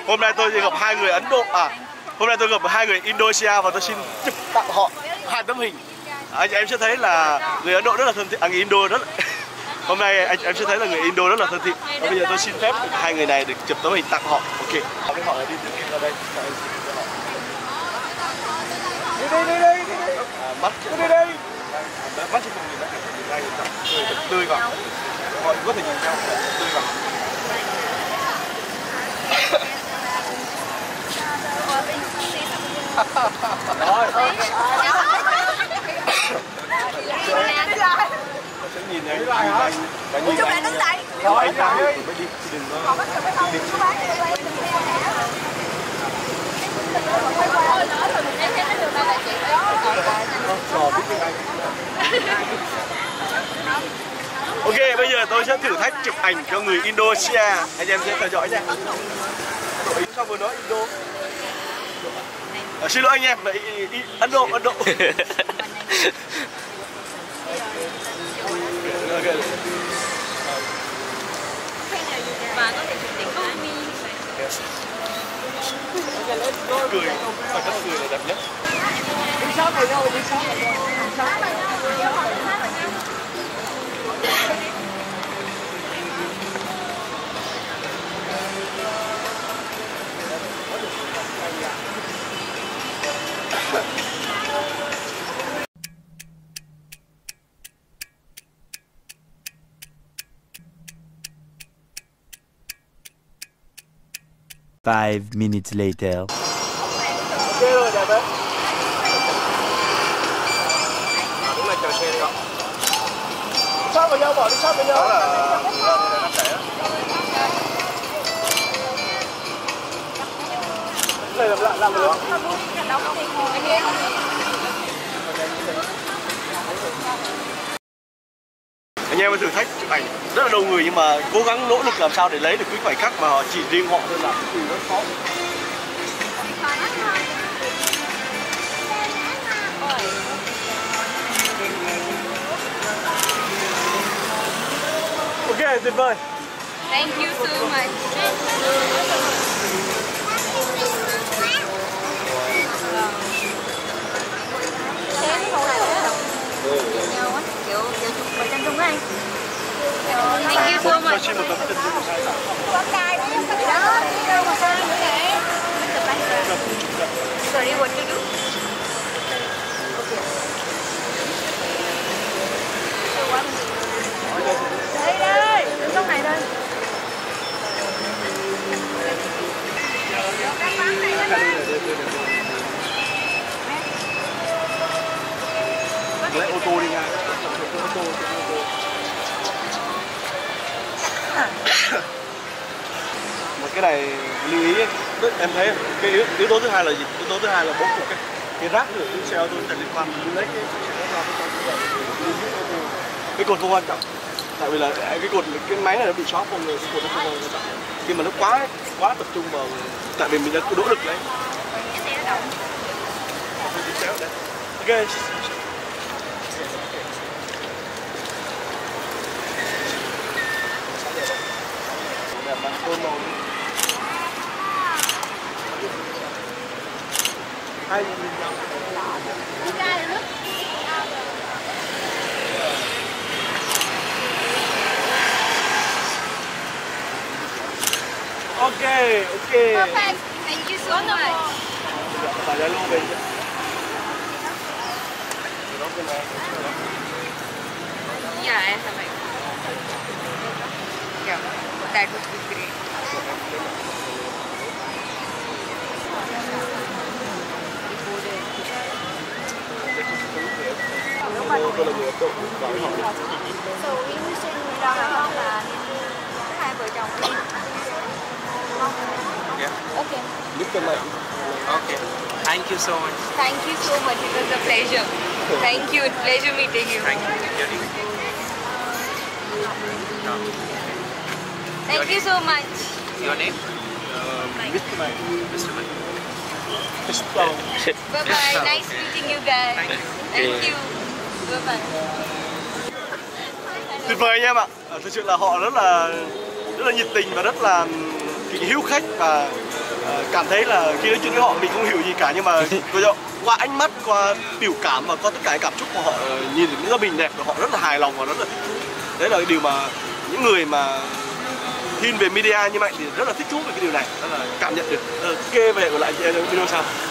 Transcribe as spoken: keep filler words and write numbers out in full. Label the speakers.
Speaker 1: Hôm nay tôi gặp hai người Ấn Độ, à hôm nay tôi gặp hai người Indonesia và tôi xin chụp tặng họ hai tấm hình. Anh em sẽ thấy là người Ấn Độ rất là thân thiện, à người Indo rất là... Hôm nay anh em sẽ thấy là người Indo rất là thân thiện. Và bây giờ tôi xin phép hai người này được chụp tấm hình tặng họ. Ok. Cái họ là đi từ kia ra đây. Đi đây đi đây đi đây. À, mắt đi đây đây. Mắt trên cùng nhìn lại đây người thật tươi vào. Họ có thể nhìn nhau tươi vào. Rồi. Sẽ nhìn anh, nhìn anh, và nhìn anh. Rồi anh ra đi, đi, đừng có đi. Ok, bây giờ tôi sẽ thử thách chụp ảnh cho người Indonesia. Anh em sẽ theo dõi nha. Đội sao vừa nói Indo. À, xin lỗi anh em, là Ấn Độ, Ấn Độ. Cười, phải rất cười là đẹp nhất. Đi sát vào nhau, đi sát vào nhau. Sát vào nhau.
Speaker 2: Five minutes later.
Speaker 1: Ok rồi, đẹp đấy. Đúng là chờ xe đi không? Sát vào nhau, bỏ đi sát vào nhau. Đó là nó sẽ. Đây làm lại, làm được. Anh em thử thách chụp ảnh rất là đông người nhưng mà cố gắng nỗ lực làm sao để lấy được cái khoảnh khắc mà họ chỉ riêng họ thôi là cái rất khó. Ok, tuyệt vời.
Speaker 3: Thank you so much. Thank you so much. Sorry, what to do? Đây đây, đứng trong này đây.
Speaker 1: Lấy ô tô đi nha. Ô tô, ô tô. Mà cái này lưu ý ấy, em thấy cái yếu, yếu tố thứ hai là gì? Yếu tố thứ hai là bố cục cái cái rác của cái xe ô tô chạy liên quan mình lấy cái cái cột không quan trọng, tại vì là cái cột cái máy này nó bị xóa không người, cái cột nó không quan trọng. Khi mà nó quá quá tập trung vào, tại vì mình đã nỗ lực đấy. Ok. Bằng tôn màu hai nhìn nhau. Ok, ok.
Speaker 3: Perfect. Thank you so much.
Speaker 1: Phải ra luôn về.
Speaker 3: Yeah, I have it. Yeah, that would be great.
Speaker 4: So Yến xin ra là không là hai vợ chồng đi.
Speaker 5: Yeah.
Speaker 4: Okay.
Speaker 1: Look at my.
Speaker 5: Okay. Thank you so much.
Speaker 3: Thank you so much. It was a pleasure. Thank you. Pleasure meeting you.
Speaker 5: Thank you.
Speaker 3: Thank you so much.
Speaker 5: Your name?
Speaker 1: Mister Mike.
Speaker 5: Mister Mike.
Speaker 1: Mister
Speaker 3: Bye bye. Nice meeting you guys.
Speaker 5: Thank you.
Speaker 3: Thank you. Bye bye.
Speaker 1: Tuyệt vời anh em ạ. Thực sự là họ rất là rất là nhiệt tình và rất là kính hiếu khách và uh, cảm thấy là khi nói chuyện với họ mình không hiểu gì cả, nhưng mà qua ánh mắt, qua biểu cảm và qua tất cả cảm xúc của họ, uh, nhìn những tấm hình đẹp của họ rất là hài lòng và rất là đấy là cái điều mà những người mà thiên về media như vậy thì rất là thích thú về cái điều này, đó là cảm nhận được. Uh, ok, về lại video sau.